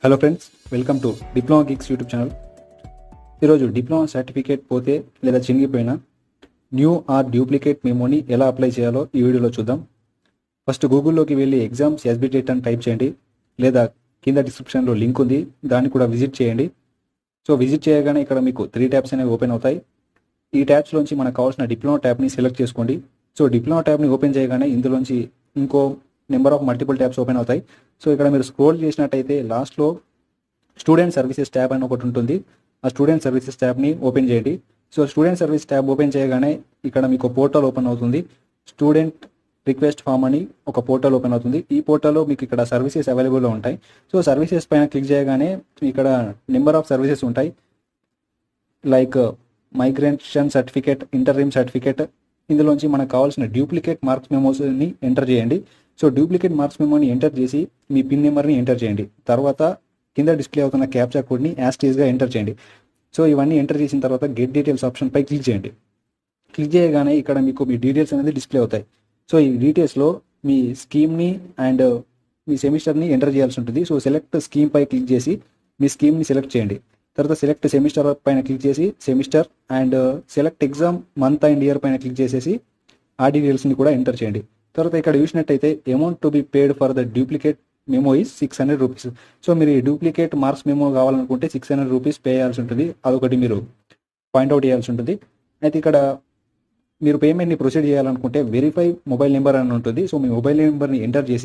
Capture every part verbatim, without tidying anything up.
Hello friends, welcome to diploma geeks YouTube channel. ఈరోజు diploma certificate పోతే లేదా చినిగిపోయినా న్యూ ఆర్ డూప్లికేట్ మెమోని ఎలా అప్లై చేయాలో ఈ వీడియోలో చూద్దాం. ఫస్ట్ గూగుల్లోకి వెళ్ళి ఎగ్జామ్స్ ఎస్బిటెట్ అని టైప్ చేయండి, లేదా కింద డిస్క్రిప్షన్లో లింక్ ఉంది, దాన్ని కూడా విజిట్ చేయండి. సో విజిట్ చేయగానే ఇక్కడ మీకు త్రీ ట్యాబ్స్ అనేవి ఓపెన్ అవుతాయి. ఈ ట్యాబ్స్లోంచి మనకు కావాల్సిన డిప్లొమా ట్యాబ్ని సెలెక్ట్ చేసుకోండి. సో డిప్లొమా ట్యాబ్ని ఓపెన్ చేయగానే ఇందులోంచి ఇంకో number of multiple tabs open అవుతాయి. సో ఇక్కడ మీరు స్క్రోల్ చేసినట్టయితే లాస్ట్లో స్టూడెంట్ సర్వీసెస్ ట్యాబ్ అని ఒకటి ఉంటుంది. ఆ స్టూడెంట్ సర్వీసెస్ ట్యాబ్ని ఓపెన్ చేయండి. So student service tab open చేయగానే ఇక్కడ మీకు పోర్టల్ ఓపెన్ అవుతుంది. స్టూడెంట్ రిక్వెస్ట్ ఫామ్ అని ఒక పోర్టల్ ఓపెన్ అవుతుంది. ఈ పోర్టల్లో మీకు ఇక్కడ సర్వీసెస్ అవైలబుల్లో ఉంటాయి. సో సర్వీసెస్ పైన క్లిక్ చేయగానే ఇక్కడ నెంబర్ ఆఫ్ సర్వీసెస్ ఉంటాయి. లైక్ మైగ్రేషన్ సర్టిఫికేట్, ఇంటర్వ్యూమ్ సర్టిఫికేట్. ఇందులోంచి మనకు కావాల్సిన డూప్లికేట్ మార్క్స్ మెమోస్ని ఎంటర్ చేయండి. సో డూప్లికేట్ మార్క్స్ మెమోని ఎంటర్ చేసి మీ పిన్ నెంబర్ని ఎంటర్ చేయండి. తర్వాత కింద డిస్ప్లే అవుతున్న క్యాప్చా కోడ్ని యాస్టీస్గా ఎంటర్ చేయండి. సో ఇవన్నీ ఎంటర్ చేసిన తర్వాత గెట్ డీటెయిల్స్ ఆప్షన్పై క్లిక్ చేయండి. క్లిక్ చేయగానే ఇక్కడ మీకు మీ డీటెయిల్స్ అనేది డిస్ప్లే అవుతాయి. సో ఈ డీటెయిల్స్లో మీ స్కీమ్ని అండ్ మీ సెమిస్టర్ని ఎంటర్ చేయాల్సి ఉంటుంది. సో సెలెక్ట్ స్కీమ్ పై క్లిక్ చేసి మీ స్కీమ్ని సెలెక్ట్ చేయండి. తర్వాత సెలెక్ట్ సెమిస్టర్ పైన క్లిక్ చేసి semester and select exam month and year పైన క్లిక్ చేసేసి ఆ డీటెయిల్స్ని కూడా ఎంటర్ చేయండి. తర్వాత ఇక్కడ చూసినట్టయితే amount to be paid for the duplicate memo is six hundred rupees. So మీరు ఈ డూప్లికేట్ మార్క్స్ మెమో కావాలనుకుంటే సిక్స్ హండ్రెడ్ రూపీస్ పే చేయాల్సి ఉంటుంది. అదొకటి మీరు పాయింట్అవుట్ చేయాల్సి ఉంటుంది. అయితే ఇక్కడ మీరు పేమెంట్ని ప్రొసీడ్ చేయాలనుకుంటే వెరిఫై మొబైల్ నెంబర్ అని ఉంటుంది. సో మీ మొబైల్ నెంబర్ని ఎంటర్ చేసి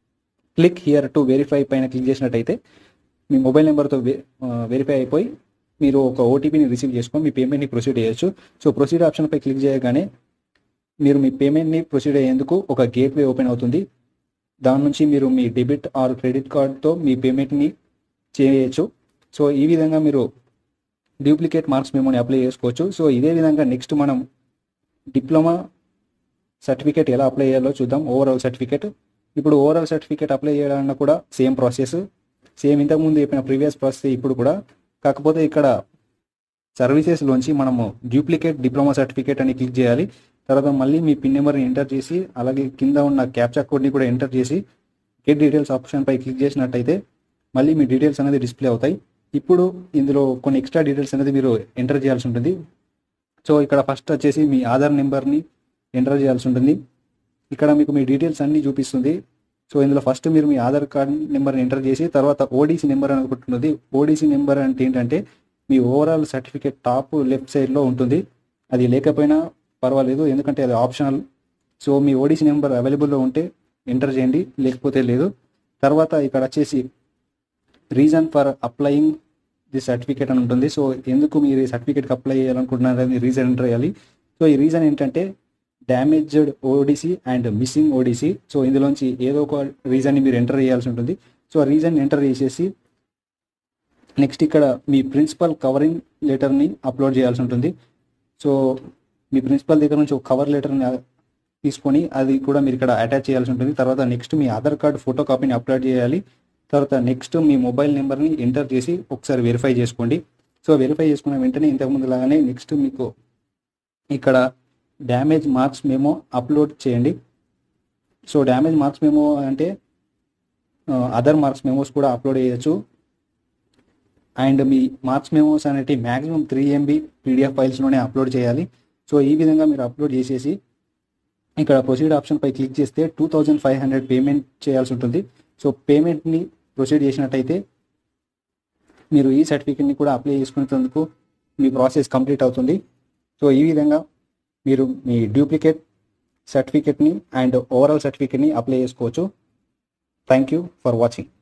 క్లిక్ హియర్ టు వెరిఫై పైన క్లిక్ చేసినట్టయితే మీ మొబైల్ నెంబర్తో వెరిఫై అయిపోయి మీరు ఒక ఓటీపీని రిసీవ్ చేసుకొని మీ పేమెంట్ని ప్రొసీడ్ చేయొచ్చు. సో ప్రొసీడ్ ఆప్షన్పై క్లిక్ చేయగానే మీరు మీ పేమెంట్ని ప్రొసీడ్ అయ్యేందుకు ఒక గేట్వే ఓపెన్ అవుతుంది. దాని నుంచి మీరు మీ డెబిట్ ఆర్ క్రెడిట్ కార్డ్తో మీ పేమెంట్ని చేయవచ్చు. సో ఈ విధంగా మీరు డూప్లికేట్ మార్క్స్ మెమోని అప్లై చేసుకోవచ్చు. సో ఇదే విధంగా నెక్స్ట్ మనం డిప్లొమా సర్టిఫికేట్ ఎలా అప్లై చేయాలో చూద్దాం. Overall certificate. ఇప్పుడు ఓవరాల్ సర్టిఫికేట్ అప్లై చేయడానికి కూడా సేమ్ ప్రాసెస్, సేమ్ ఇంతకుముందు చెప్పిన ప్రీవియస్ ప్రాసెస్ ఇప్పుడు కూడా. కాకపోతే ఇక్కడ సర్వీసెస్లోంచి మనము డూప్లికేట్ డిప్లొమా సర్టిఫికేట్ అని క్లిక్ చేయాలి. తర్వాత మళ్ళీ మీ పిన్ నెంబర్ని ఎంటర్ చేసి అలాగే కింద ఉన్న క్యాప్చా కోడ్ని కూడా ఎంటర్ చేసి గెట్ డీటెయిల్స్ ఆప్షన్పై క్లిక్ చేసినట్టయితే మళ్ళీ మీ డీటెయిల్స్ అనేది డిస్ప్లే అవుతాయి. ఇప్పుడు ఇందులో కొన్ని ఎక్స్ట్రా డీటెయిల్స్ అనేది మీరు ఎంటర్ చేయాల్సి ఉంటుంది. సో ఇక్కడ ఫస్ట్ వచ్చేసి మీ ఆధార్ నెంబర్ని ఎంటర్ చేయాల్సి ఉంటుంది. ఇక్కడ మీకు మీ డీటెయిల్స్ అన్నీ చూపిస్తుంది. సో ఇందులో ఫస్ట్ మీరు మీ ఆధార్ కార్డ్ నెంబర్ని ఎంటర్ చేసి తర్వాత ఓడీసీ నెంబర్ అని ఒకటి ఉంటుంది. ఓడీసీ నెంబర్ అంటే ఏంటంటే మీ ఓవరాల్ సర్టిఫికేట్ టాప్ లెఫ్ట్ సైడ్లో ఉంటుంది. అది లేకపోయినా పర్వాలేదు, ఎందుకంటే అది ఆప్షనల్. సో మీ ఓడీసీ నెంబర్ అవైలబుల్లో ఉంటే ఎంటర్ చేయండి, లేకపోతే లేదు. తర్వాత ఇక్కడ వచ్చేసి reason for applying the certificate అని ఉంటుంది. సో ఎందుకు మీరు ఈ సర్టిఫికేట్కి అప్లై చేయాలనుకుంటున్నారని రీజన్ ఎంటర్ చేయాలి. సో ఈ రీజన్ ఏంటంటే damaged ODC and missing ODC. So ఇందులోంచి ఏదో ఒక రీజన్ని మీరు ఎంటర్ చేయాల్సి ఉంటుంది. సో ఆ రీజన్ ఎంటర్ చేసేసి నెక్స్ట్ ఇక్కడ మీ ప్రిన్సిపల్ కవరింగ్ లెటర్ని అప్లోడ్ చేయాల్సి ఉంటుంది. సో మీ ప్రిన్సిపల్ దగ్గర నుంచి ఒక కవర్ లెటర్ని తీసుకొని అది కూడా మీరు ఇక్కడ అటాచ్ చేయాల్సి ఉంటుంది. తర్వాత నెక్స్ట్ మీ ఆధార్ కార్డ్ ఫోటో కాపీని అప్లోడ్ చేయాలి. తర్వాత నెక్స్ట్ మీ మొబైల్ నెంబర్ని ఎంటర్ చేసి ఒకసారి వెరిఫై చేసుకోండి. సో వెరిఫై చేసుకున్న వెంటనే ఇంతకుముందు లాగానే నెక్స్ట్ మీకు ఇక్కడ డ్యామేజ్ మార్క్స్ మెమో అప్లోడ్ చేయండి. సో డ్యామేజ్ మార్క్స్ మెమో అంటే అదర్ మార్క్స్ మెమోస్ కూడా అప్లోడ్ చేయొచ్చు. అండ్ మీ మార్క్స్ మెమోస్ అనేవి మ్యాక్సిమం త్రీ ఎంబీ పీడిఎఫ్ ఫైల్స్లోనే అప్లోడ్ చేయాలి. సో ఈ విధంగా మీరు అప్లోడ్ చేసేసి ఇక్కడ ప్రొసీడ్ ఆప్షన్పై క్లిక్ చేస్తే two thousand five hundred payment చేయాల్సి ఉంటుంది. సో పేమెంట్ని ప్రొసీడ్ చేసినట్టయితే మీరు ఈ సర్టిఫికేట్ని కూడా అప్లై చేసుకునేందుకు మీ ప్రాసెస్ కంప్లీట్ అవుతుంది. సో ఈ విధంగా మీరు మీ డూప్లికేట్ సర్టిఫికేట్ని అండ్ ఓవరాల్ సర్టిఫికేట్ని అప్లై చేసుకోవచ్చు. Thank you for watching.